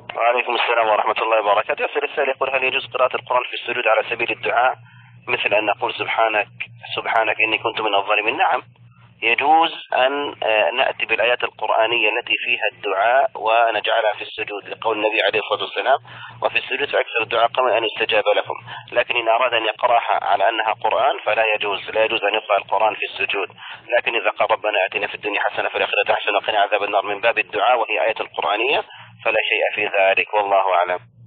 وعليكم السلام ورحمة الله وبركاته. يسأل السائل يقول: هل يجوز قراءة القرآن في السجود على سبيل الدعاء، مثل أن نقول سبحانك إني كنت من الظالمين؟ نعم، يجوز أن نأتي بالآيات القرآنية التي فيها الدعاء ونجعلها في السجود، لقول النبي عليه الصلاة والسلام: وفي السجود فأكثر الدعاء قبل أن يستجاب لكم. لكن إن أراد أن يقرأها على أنها قرآن فلا يجوز، لا يجوز أن يقرأ القرآن في السجود. لكن إذا قال ربنا آتنا في الدنيا حسنة وفي الآخرة حسنة وقنا عذاب النار من باب الدعاء وهي آية القرآنية فلا شيء في ذلك، والله أعلم.